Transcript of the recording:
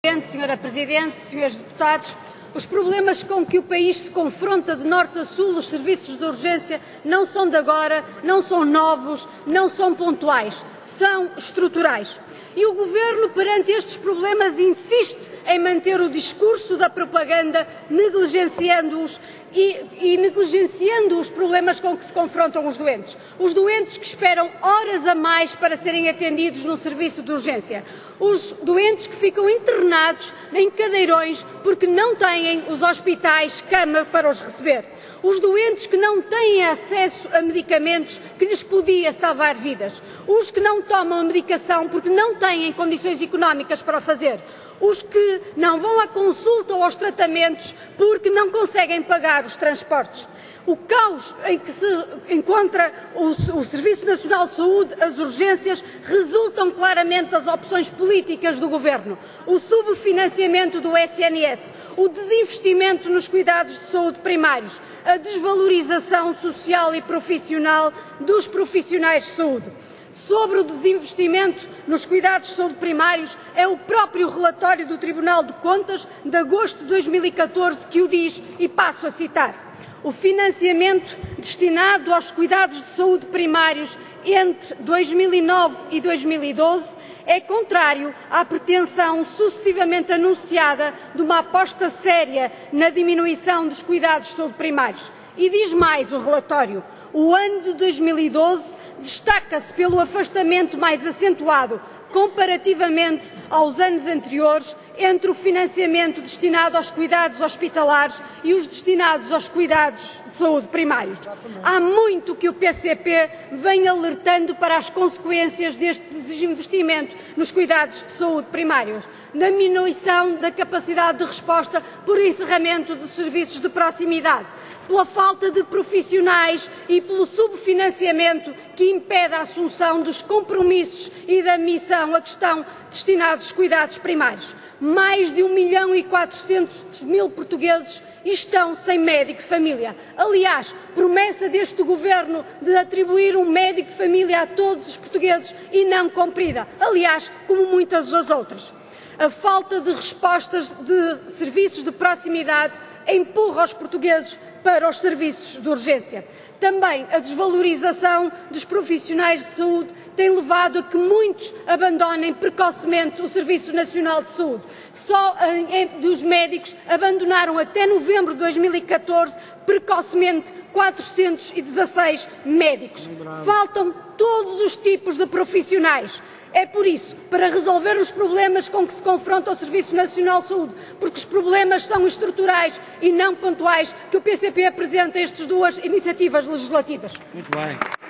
Senhora Presidente, senhores deputados, os problemas com que o país se confronta de norte a sul, os serviços de urgência, não são de agora, não são novos, não são pontuais, são estruturais. E o Governo, perante estes problemas, insiste em manter o discurso da propaganda, negligenciando-os e negligenciando os problemas com que se confrontam os doentes. Os doentes que esperam horas a mais para serem atendidos num serviço de urgência. Os doentes que ficam internados em cadeirões porque não têm os hospitais cama para os receber. Os doentes que não têm acesso a medicamentos que lhes podia salvar vidas. Os que não tomam a medicação porque não têm condições económicas para o fazer. Os que não vão à consulta ou aos tratamentos porque não conseguem pagar os transportes. O caos em que se encontra o Serviço Nacional de Saúde, as urgências, resultam claramente das opções políticas do Governo. O subfinanciamento do SNS, o desinvestimento nos cuidados de saúde primários, a desvalorização social e profissional dos profissionais de saúde. Sobre o desinvestimento nos cuidados de saúde primários, é o próprio relatório do Tribunal de Contas de agosto de 2014 que o diz, e passo a citar. O financiamento destinado aos cuidados de saúde primários entre 2009 e 2012 é contrário à pretensão sucessivamente anunciada de uma aposta séria na diminuição dos cuidados de saúde primários. E diz mais o relatório. O ano de 2012 destaca-se pelo afastamento mais acentuado, comparativamente aos anos anteriores, entre o financiamento destinado aos cuidados hospitalares e os destinados aos cuidados de saúde primários. Há muito que o PCP vem alertando para as consequências deste desinvestimento nos cuidados de saúde primários, na diminuição da capacidade de resposta por encerramento de serviços de proximidade, pela falta de profissionais e pelo subfinanciamento que impede a assunção dos compromissos e da missão a que estão destinados os cuidados primários. Mais de 1.400.000 portugueses estão sem médico de família. Aliás, promessa deste Governo de atribuir um médico de família a todos os portugueses e não cumprida. Aliás, como muitas das outras. A falta de respostas de serviços de proximidade empurra os portugueses para os serviços de urgência. Também a desvalorização dos profissionais de saúde tem levado a que muitos abandonem precocemente o Serviço Nacional de Saúde. Só dos médicos abandonaram até novembro de 2014 precocemente 416 médicos. Faltam todos os tipos de profissionais. É por isso, para resolver os problemas com que se confronta o Serviço Nacional de Saúde, porque os problemas são estruturais e não pontuais, que o PCP apresenta estas duas iniciativas legislativas. Muito bem.